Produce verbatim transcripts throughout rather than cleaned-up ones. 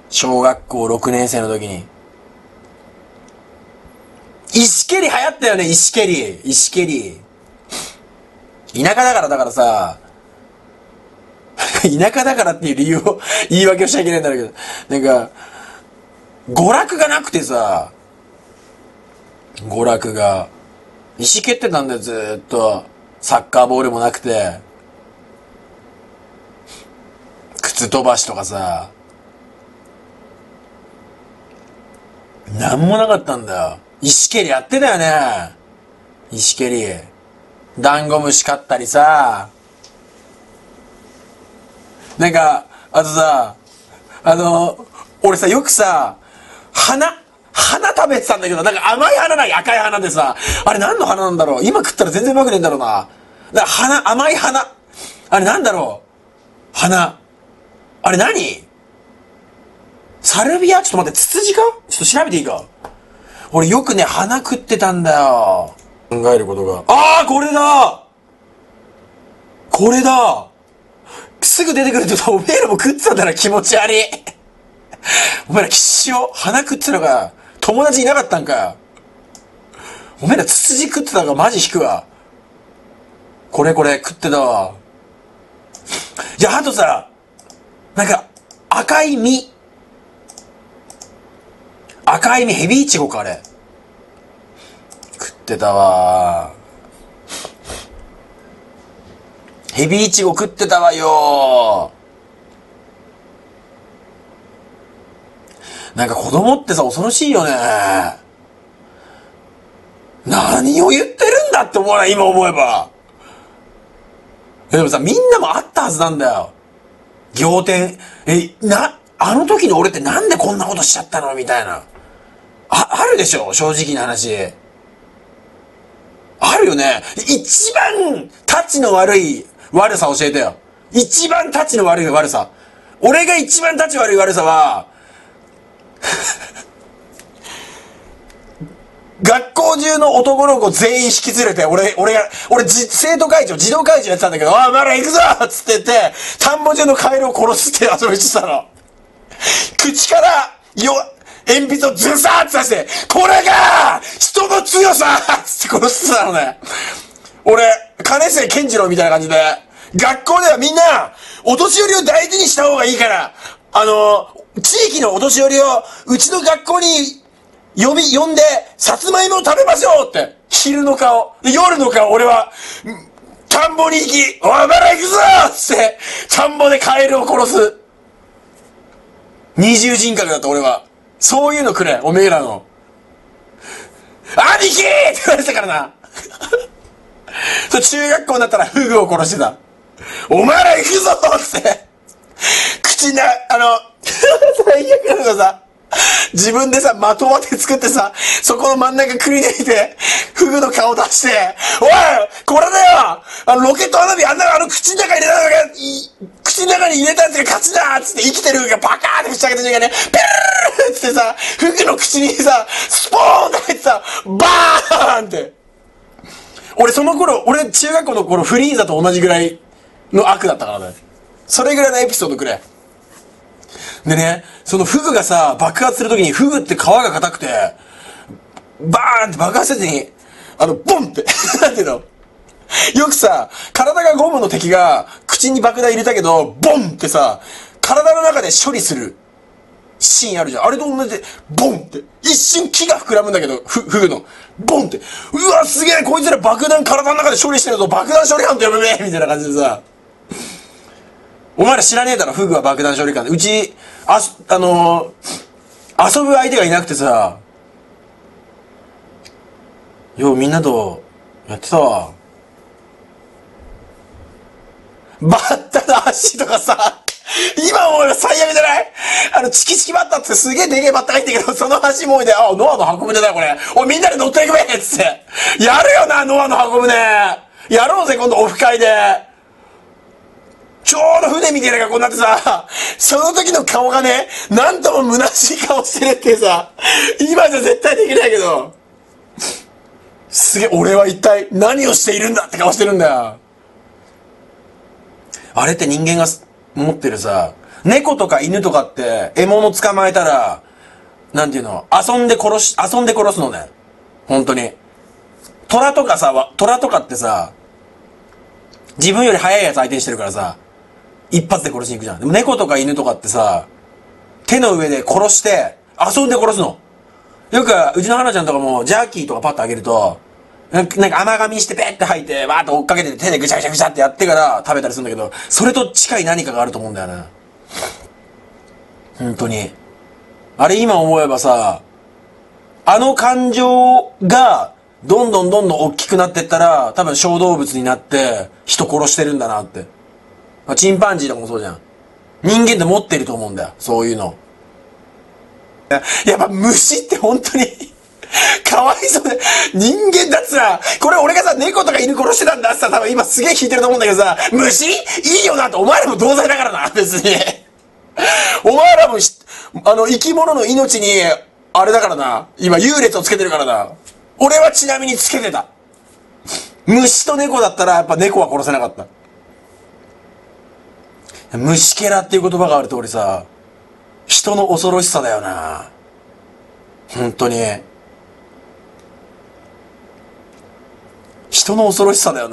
小学校ろくねん生の時に。石蹴り流行ったよね、石蹴り。石蹴り。田舎だからだからさ、田舎だからっていう理由を、言い訳をしちゃいけないんだろうけど、なんか、娯楽がなくてさ、娯楽が。石蹴ってたんだよ、ずーっと。サッカーボールもなくて。靴飛ばしとかさ。なんもなかったんだよ。石蹴りやってたよね。石蹴り。ダンゴムシ飼ったりさ。なんか、あとさ、あの、俺さ、よくさ、花、花食べてたんだけど、なんか甘い花ない赤い花でさ、あれ何の花なんだろう。今食ったら全然うまくねえんだろうな。だから花、甘い花。あれなんだろう。花。あれ何？サルビア？ちょっと待って、ツツジか？ちょっと調べていいか？俺よくね、花食ってたんだよ。考えることが。ああ、これだ！これだ！すぐ出てくるとさ、おめえらも食ってたんだな、気持ち悪い。お前ら吉祥、花食ってたのか、友達いなかったんか。お前らツツジ食ってたのか、マジ引くわ。これこれ食ってたわ。じゃあ、あとさ、なんか、赤い実。赤い実、ヘビイチゴか、あれ。食ってたわ。ヘビイチゴ食ってたわよ。なんか子供ってさ、恐ろしいよね。何を言ってるんだって思わない、今思えば。でもさ、みんなもあったはずなんだよ。仰天。え、な、あの時の俺ってなんでこんなことしちゃったのみたいな。あ、あるでしょ、正直な話。あるよね。一番、タチの悪い悪さ教えてよ。一番タチの悪い悪さ。俺が一番タチ悪い悪さは、学校中の男の子全員引き連れて、俺、俺が、俺、じ、生徒会長、児童会長やってたんだけど、おい、お前ら行くぞっつって言って、田んぼ中のカエルを殺すって遊びしてたの。口から、よ、鉛筆をズサーって刺して、これが、人の強さっつって殺してたのね。俺、金瀬健次郎みたいな感じで、学校ではみんな、お年寄りを大事にした方がいいから、あの、地域のお年寄りを、うちの学校に、呼び、呼んで、さつまいもを食べましょうって。昼の顔。夜の顔、俺は、田んぼに行き、おい、お前ら行くぞって、田んぼでカエルを殺す。二重人格だった、俺は。そういうのくれ、おめえらの。兄貴って言われてたからな。そう、中学校になったらフグを殺してた。お前ら行くぞって。口な、あの、最悪なのがさ、自分でさ、的当て作ってさ、そこの真ん中くり抜いて、フグの顔出して、おいこれだよあの、ロケット花火あんな、あの、口の中に入れたのが、口の中に入れたやつが勝ちだっつって生きてるフグがバカーって口開けた瞬間ね、ペルーってさ、フグの口にさ、スポーンって入ってさ、バーンって。俺その頃、俺中学校の頃フリーザと同じぐらいの悪だったからね。それぐらいのエピソードくれ。でね、そのフグがさ、爆発するときにフグって皮が硬くて、バーンって爆発せずに、あの、ボンって、なんていうのよくさ、体がゴムの敵が口に爆弾入れたけど、ボンってさ、体の中で処理するシーンあるじゃん。あれと同じで、ボンって。一瞬木が膨らむんだけど、ふ、フグの。ボンって。うわ、すげえこいつら爆弾体の中で処理してるぞ爆弾処理班と呼ぶべみたいな感じでさ。お前ら知らねえだろ、フグは爆弾処理官で。うち、あ、あのー、遊ぶ相手がいなくてさ、ようみんなとやってたわ。バッタの足とかさ、今思えば最悪じゃない？あの、チキチキバッタってすげえでけえバッタがいいんだけど、その足もいで、あ、ノアの箱舟だよ、これ。おい、みんなで乗っていくべっつって。やるよな、ノアの箱舟。やろうぜ、今度オフ会で。ちょうど船みたいな格好になってさ、その時の顔がね、なんとも虚しい顔してるってさ、今じゃ絶対できないけど、すげえ、俺は一体何をしているんだって顔してるんだよ。あれって人間が持ってるさ、 猫とか犬とかって、獲物捕まえたら、なんていうの、遊んで殺し、遊んで殺すのね。本当に。虎とかさ、虎とかってさ、自分より速いやつ相手にしてるからさ、一発で殺しに行くじゃん。でも猫とか犬とかってさ、手の上で殺して、遊んで殺すの。よく、うちの花ちゃんとかも、ジャーキーとかパッとあげると、なんか、なんか甘噛みしてペッて吐いて、わーっと追っかけて手でぐちゃぐちゃぐちゃってやってから食べたりするんだけど、それと近い何かがあると思うんだよな。本当に。あれ今思えばさ、あの感情が、どんどんどんどん大きくなってったら、多分小動物になって、人殺してるんだなって。チンパンジーとかもそうじゃん。人間って持ってると思うんだよ。そういうの。やっぱ虫って本当にかわいそうで、人間だってさ、これ俺がさ、猫とか犬殺してたんだってさ、多分今すげえ引いてると思うんだけどさ、虫いいよなって、お前らも同罪だからな、別に。お前らもあの、生き物の命に、あれだからな、今優劣をつけてるからな。俺はちなみにつけてた。虫と猫だったら、やっぱ猫は殺せなかった。虫けらっていう言葉がある通りさ、人の恐ろしさだよな。本当に。人の恐ろしさだよね。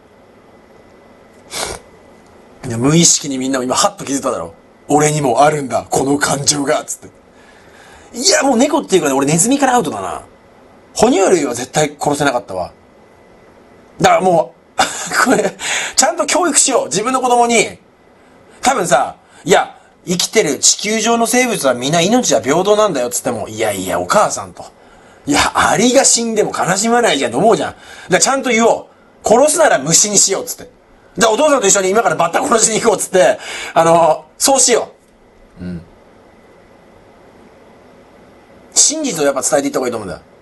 いや、無意識にみんなも今ハッと気づいただろ。俺にもあるんだ、この感情が、つって。いや、もう猫っていうかね、俺ネズミからアウトだな。哺乳類は絶対殺せなかったわ。だからもう、これ、ちゃんと教育しよう。自分の子供に。多分さ、いや、生きてる地球上の生物はみんな命は平等なんだよ、つっても、いやいや、お母さんと。いや、アリが死んでも悲しまないじゃんと思うじゃん。だからちゃんと言おう。殺すなら虫にしよう、つって。じゃあお父さんと一緒に今からバッタ殺しに行こう、つって、あの、そうしよう。うん。真実をやっぱ伝えていった方がいいと思うんだよ。